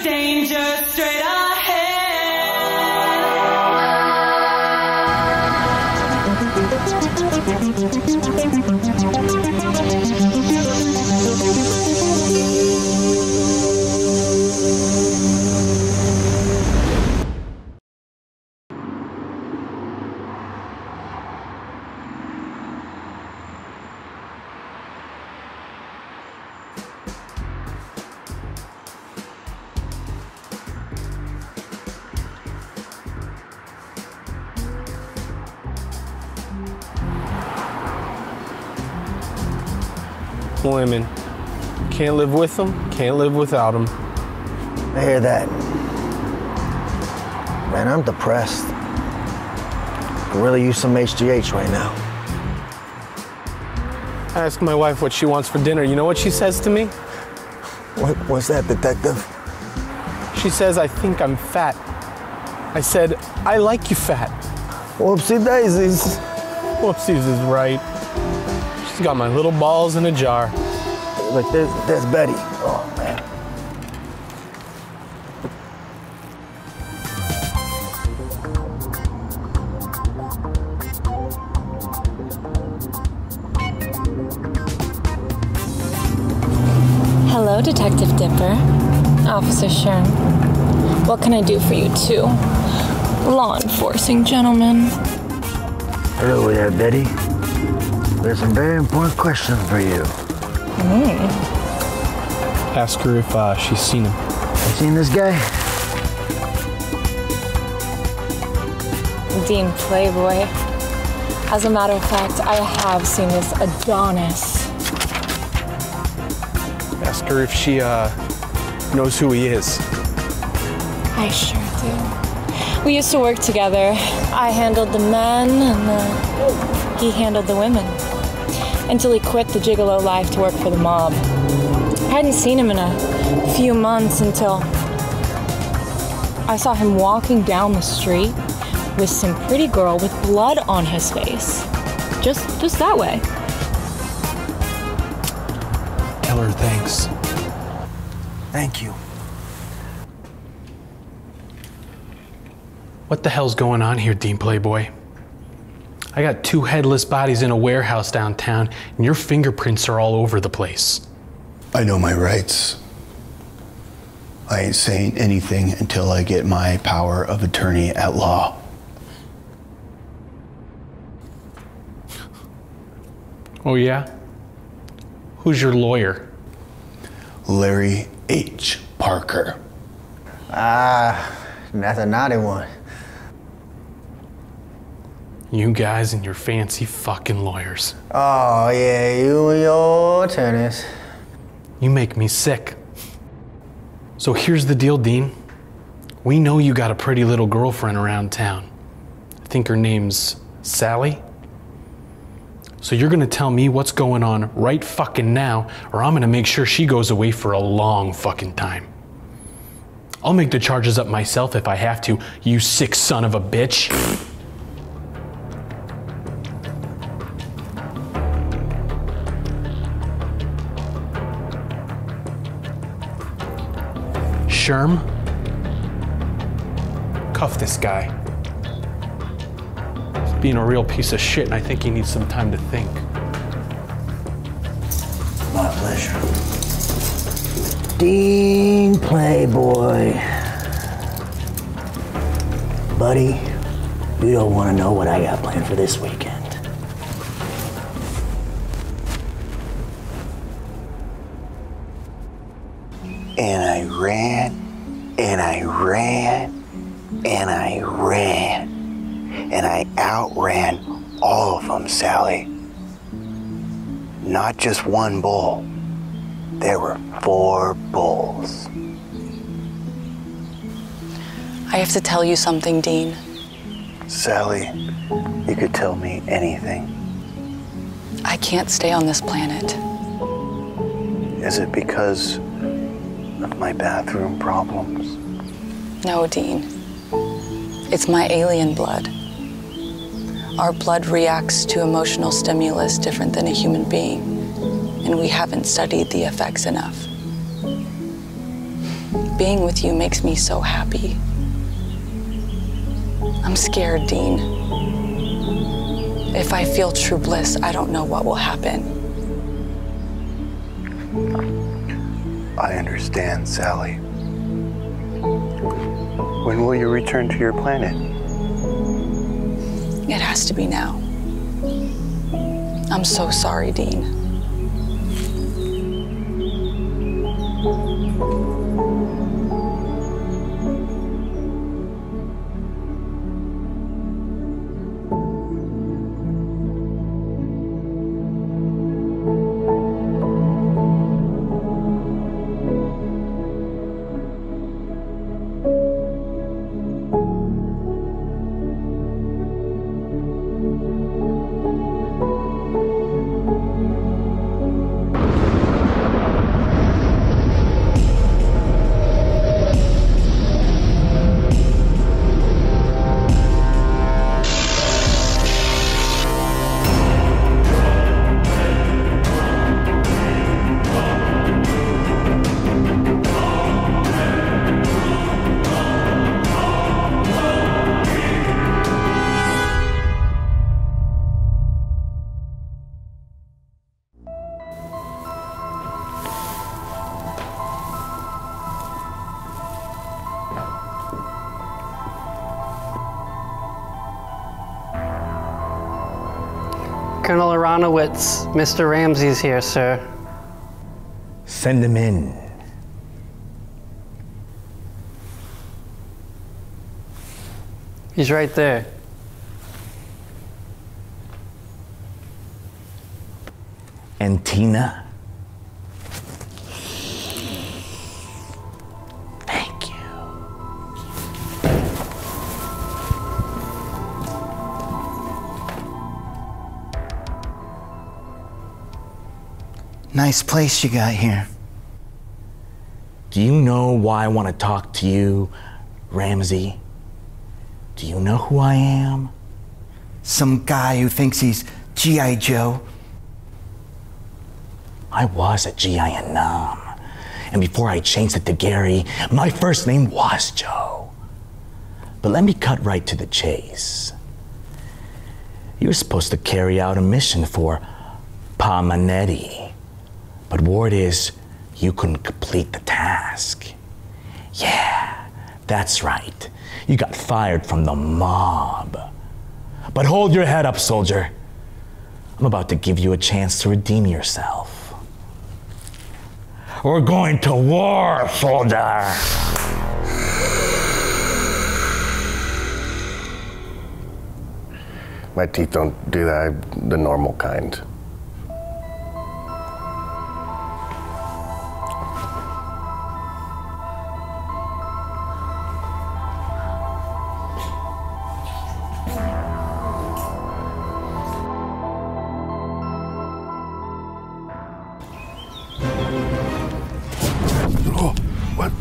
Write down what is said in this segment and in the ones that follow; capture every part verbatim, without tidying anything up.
danger straight ahead. Women. Can't live with them, can't live without them. I hear that. Man, I'm depressed. Could really use some H G H right now. I ask my wife what she wants for dinner. You know what she says to me? What, what's that, detective? She says, I think I'm fat. I said, I like you fat. Whoopsie daisies. Whoopsies is right. She's got my little balls in a jar. Look, there's, there's Betty. Oh, man. Hello, Detective Dipper. Officer Sherm. What can I do for you two law enforcing gentlemen? Hello there, Betty. There's some very important questions for you. Mm. Ask her if uh, she's seen him. You seen this guy? Dean Playboy. As a matter of fact, I have seen this Adonis. Ask her if she uh, knows who he is. I sure do. We used to work together. I handled the men and uh, he handled the women. Until he quit the gigolo life to work for the mob. I hadn't seen him in a few months until I saw him walking down the street with some pretty girl with blood on his face. Just, just that way. Tell her thanks. Thank you. What the hell's going on here, Dean Playboy? I got two headless bodies in a warehouse downtown, and your fingerprints are all over the place. I know my rights. I ain't saying anything until I get my power of attorney at law. Oh yeah? Who's your lawyer? Larry H. Parker. Ah, that's a naughty one. You guys and your fancy fucking lawyers. Oh, yeah, you and your attorneys. You make me sick. So here's the deal, Dean. We know you got a pretty little girlfriend around town. I think her name's Sally. So you're gonna tell me what's going on right fucking now, or I'm gonna make sure she goes away for a long fucking time. I'll make the charges up myself if I have to, you sick son of a bitch. Sherm, cuff this guy. He's being a real piece of shit, and I think he needs some time to think. My pleasure. Dean Playboy. Buddy, you don't want to know what I got planned for this weekend. And I ran, and I ran, and I ran, and I outran all of them, Sally. Not just one bull. There were four bulls. I have to tell you something, Dean. Sally, you could tell me anything. I can't stay on this planet. Is it because of my bathroom problems? No, Dean. It's my alien blood. Our blood reacts to emotional stimulus different than a human being, and we haven't studied the effects enough. being with you makes me so happy. I'm scared, Dean. If I feel true bliss, I don't know what will happen. I understand, Sally. When will you return to your planet? It has to be now. I'm so sorry, Dean. Colonel Aronowitz, Mister Ramsey's here, sir. Send him in. He's right there. And Tina? Thank you. Nice place you got here. Do you know why I want to talk to you, Ramsey? Do you know who I am? Some guy who thinks he's G I Joe. I was a G I in Nam. And before I changed it to Gary, my first name was Joe. But let me cut right to the chase. You were supposed to carry out a mission for Pa Manetti. But word is, you couldn't complete the task. Yeah, that's right. You got fired from the mob. But hold your head up, soldier. I'm about to give you a chance to redeem yourself. We're going to war, soldier. My teeth don't do that, I'm the normal kind. Oh, what?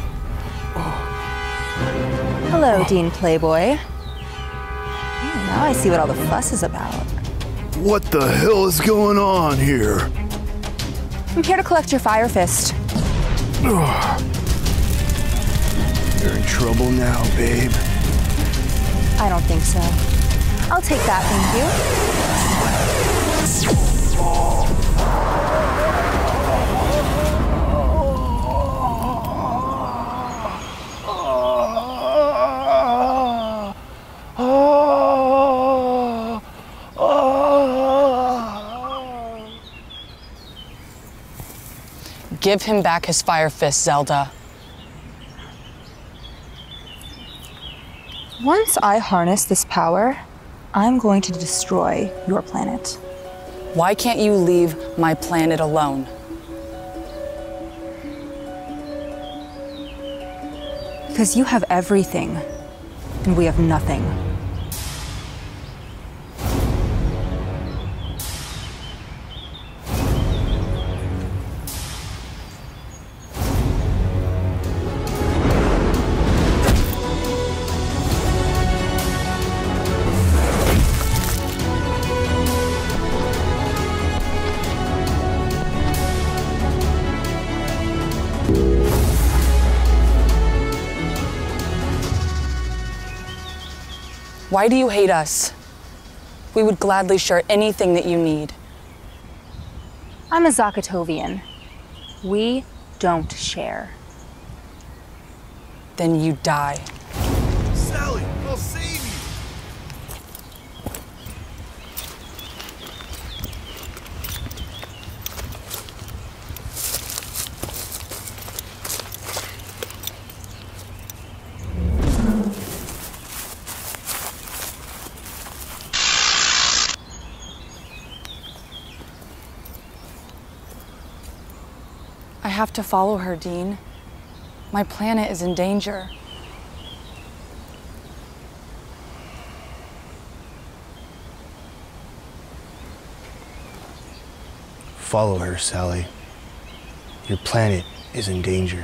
Hello, Dean Playboy. Now I see what all the fuss is about. What the hell is going on here? I'm here to collect your fire fist. You're in trouble now, babe. I don't think so. I'll take that, thank you. Give him back his fire fist, Zelda. Once I harness this power, I'm going to destroy your planet. Why can't you leave my planet alone? Because you have everything, and we have nothing. Why do you hate us? We would gladly share anything that you need. I'm a Zakatovian. We don't share. Then you die. Sally, I'll save you. I have to follow her, Dean. My planet is in danger. Follow her, Sally. Your planet is in danger.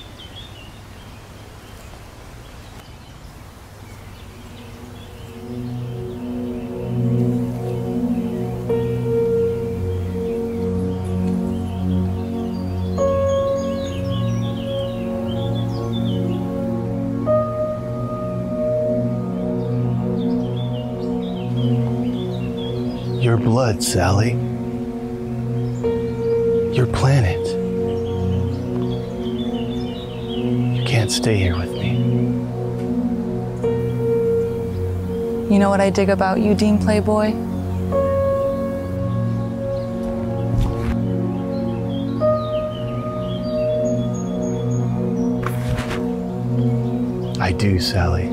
Your blood, Sally. Your planet. You can't stay here with me. You know what I dig about you, Dean Playboy? I do, Sally.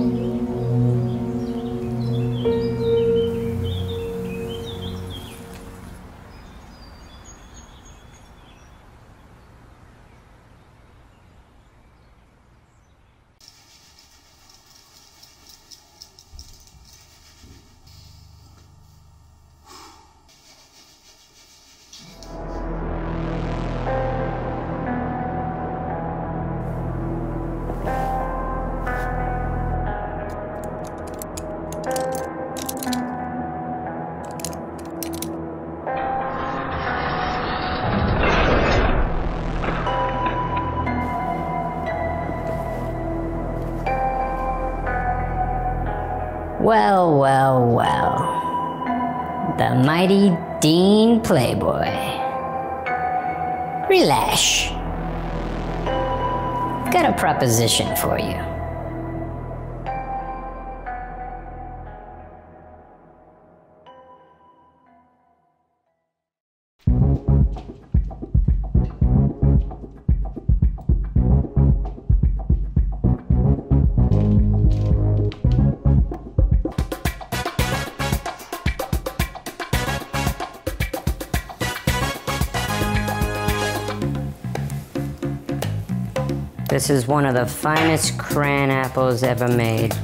Well, well, well. The mighty Dean Playboy. Relax. Got a proposition for you. This is one of the finest cran apples ever made.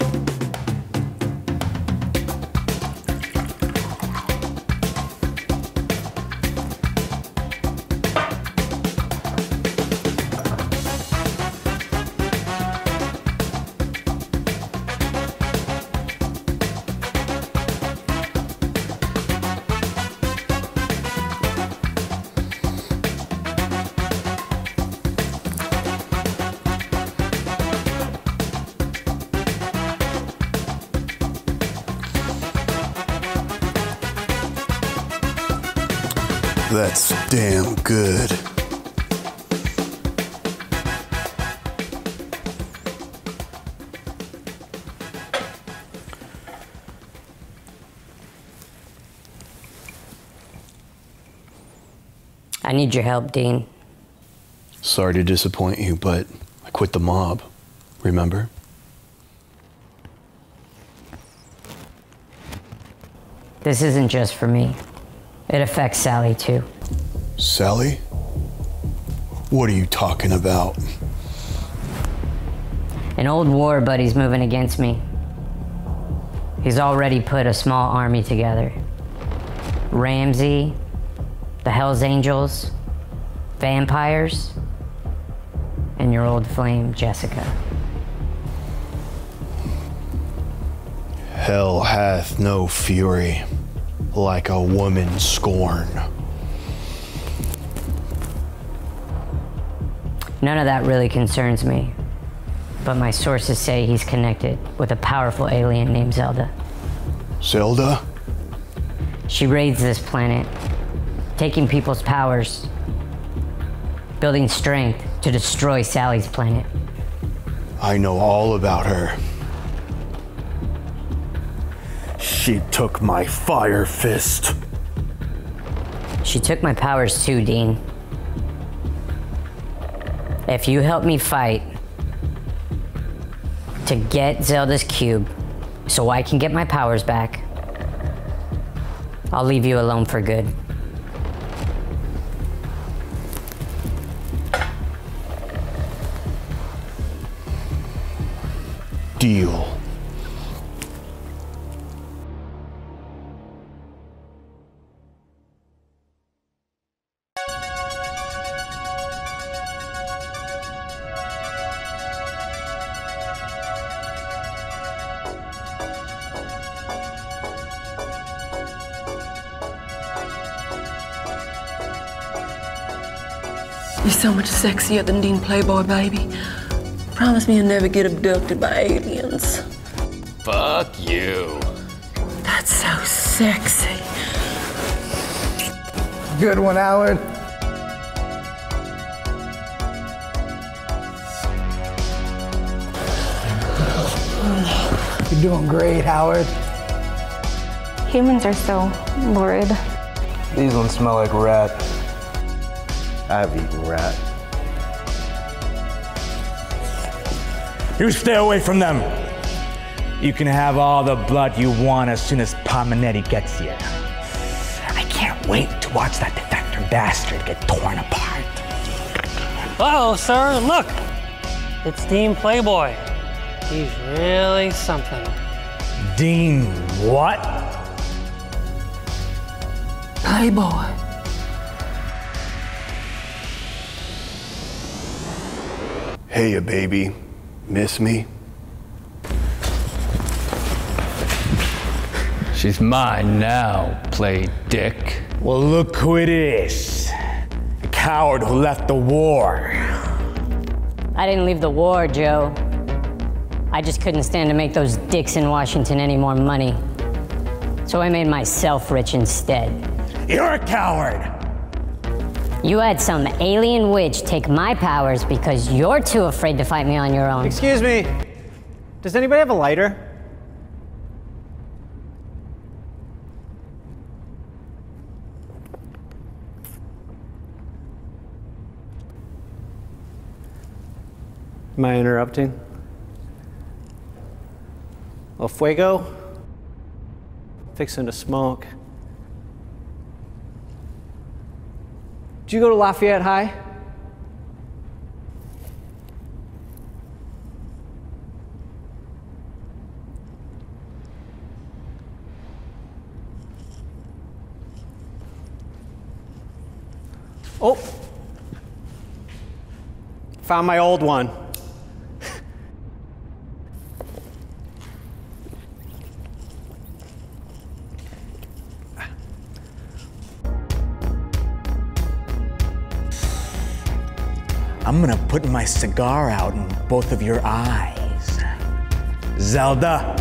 That's damn good. I need your help, Dean. Sorry to disappoint you, but I quit the mob. Remember? This isn't just for me. It affects Sally, too. Sally? What are you talking about? An old war buddy's moving against me. He's already put a small army together. Ramsey, the Hells Angels, vampires, and your old flame, Jessica. Hell hath no fury like a woman's scorn. None of that really concerns me. but my sources say he's connected with a powerful alien named Zelda. Zelda? She raids this planet, taking people's powers, building strength to destroy Sally's planet. I know all about her. She took my fire fist. She took my powers too, Dean. If you help me fight to get Zelda's cube so I can get my powers back, I'll leave you alone for good. Deal. You're so much sexier than Dean Playboy, baby. Promise me you'll never get abducted by aliens. Fuck you. That's so sexy. Good one, Howard. You're doing great, Howard. Humans are so lurid. These ones smell like rat. I've eaten rat. You stay away from them. You can have all the blood you want as soon as Palminetti gets here. I can't wait to watch that defector bastard get torn apart. Uh-oh, sir, look. It's Dean Playboy. He's really something. Dean what? Playboy. Hey, ya baby. Miss me? She's mine now, play dick. Well, look who it is. A coward who left the war. I didn't leave the war, Joe. I just couldn't stand to make those dicks in Washington any more money. So I made myself rich instead. You're a coward! You had some alien witch take my powers because you're too afraid to fight me on your own. Excuse me. Does anybody have a lighter? Am I interrupting? El fuego? Fixing to smoke. Did you go to Lafayette High? Oh! Found my old one. I'm gonna put my cigar out in both of your eyes. Zelda.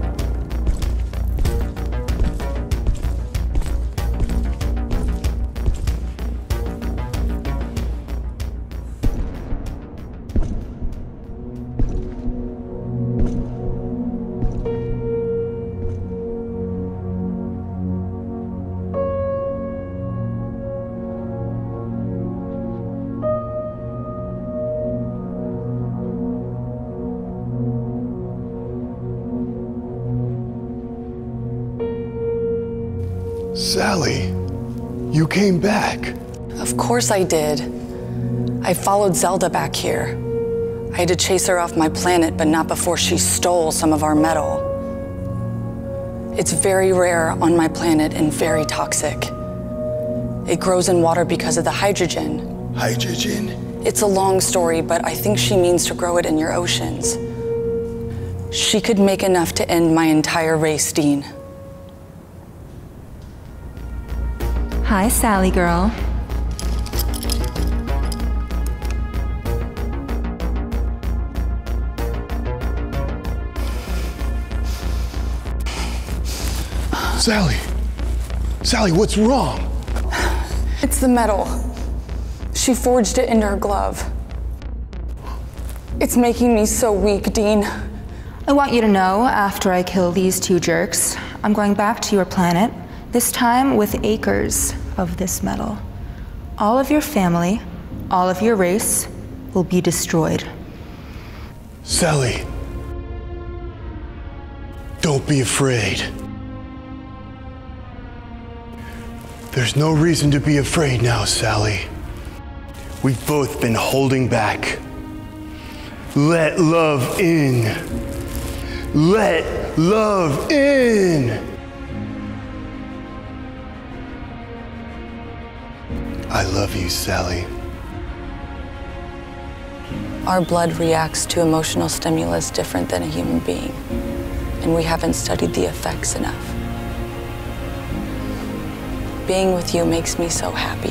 Sally, you came back. Of course I did. I followed Zelda back here. I had to chase her off my planet, but not before she stole some of our metal. It's very rare on my planet and very toxic. It grows in water because of the hydrogen. Hydrogen? It's a long story, but I think she means to grow it in your oceans. She could make enough to end my entire race, Dean. Hi, Sally girl. Sally! Sally, what's wrong? It's the metal. She forged it into her glove. It's making me so weak, Dean. I want you to know, after I kill these two jerks, I'm going back to your planet, this time with acres of this metal. All of your family, all of your race, will be destroyed. Sally, don't be afraid. There's no reason to be afraid now, Sally. We've both been holding back. Let love in. Let love in. I love you, Sally. Our blood reacts to emotional stimulus different than a human being, and we haven't studied the effects enough. Being with you makes me so happy.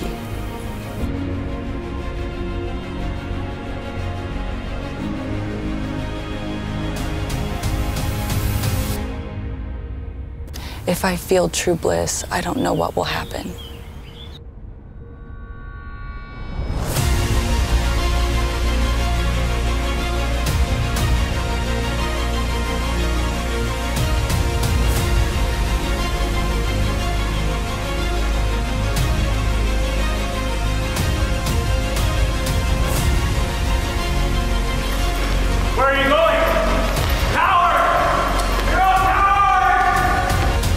If I feel true bliss, I don't know what will happen. Where are you going? Coward! You're a coward!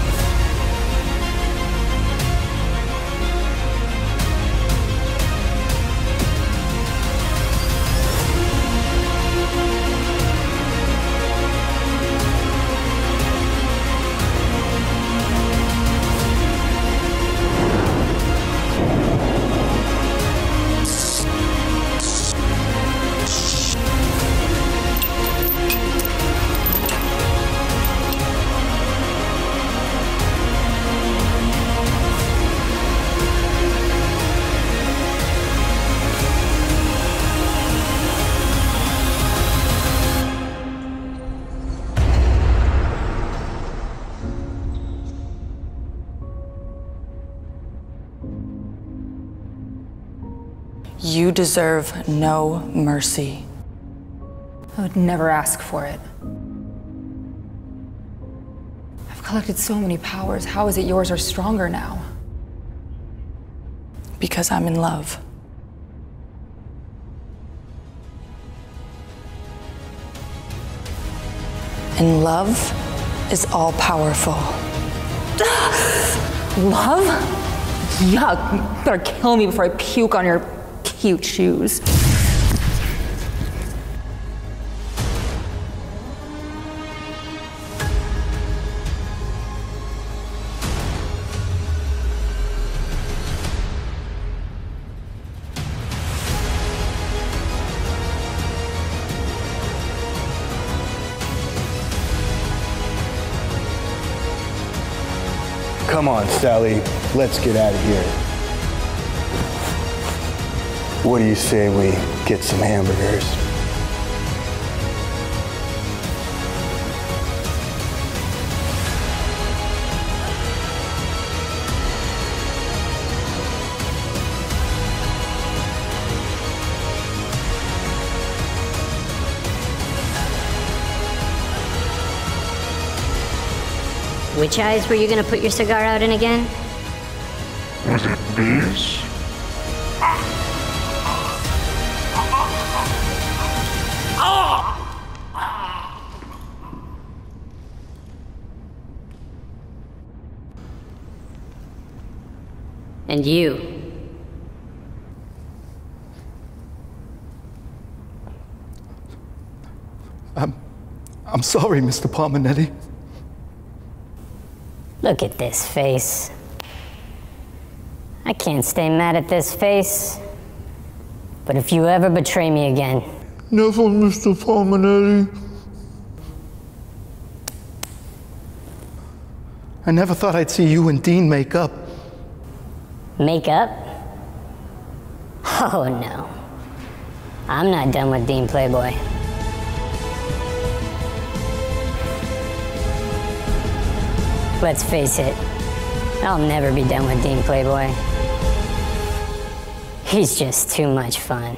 You deserve no mercy. I would never ask for it. I've collected so many powers. How is it yours are stronger now? Because I'm in love. And love is all powerful. Love? Yuck. You better kill me before I puke on your cute shoes. Come on, Sally, let's get out of here. What do you say we get some hamburgers? Which eyes were you gonna put your cigar out in again? Was it these? And you. I'm, I'm sorry, Mister Palminetti. Look at this face. I can't stay mad at this face. But if you ever betray me again... Never, Mister Palminetti. I never thought I'd see you and Dean make up. Make up? Oh no. I'm not done with Dean Playboy. Let's face it, I'll never be done with Dean Playboy. He's just too much fun.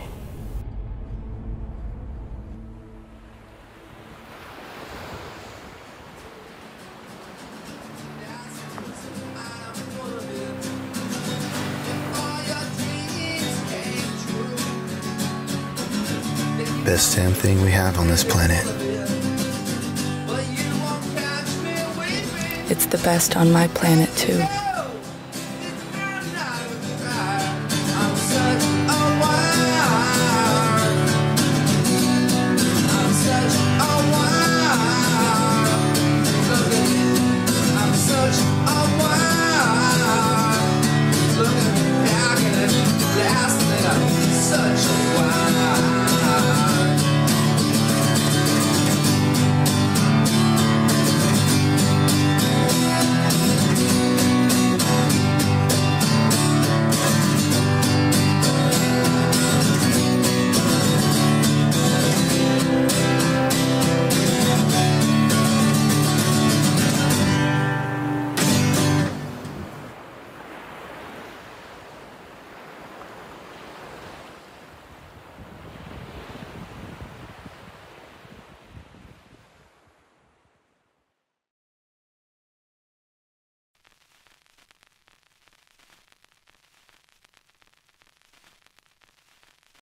Best damn thing we have on this planet. It's the best on my planet, too.